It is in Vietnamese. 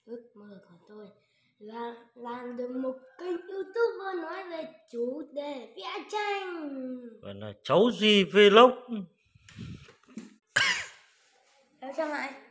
Ước mơ của tôi là làm được một kênh YouTuber nói về chủ đề vẽ tranh. Gọi là cháu gì vlog. Sao mày?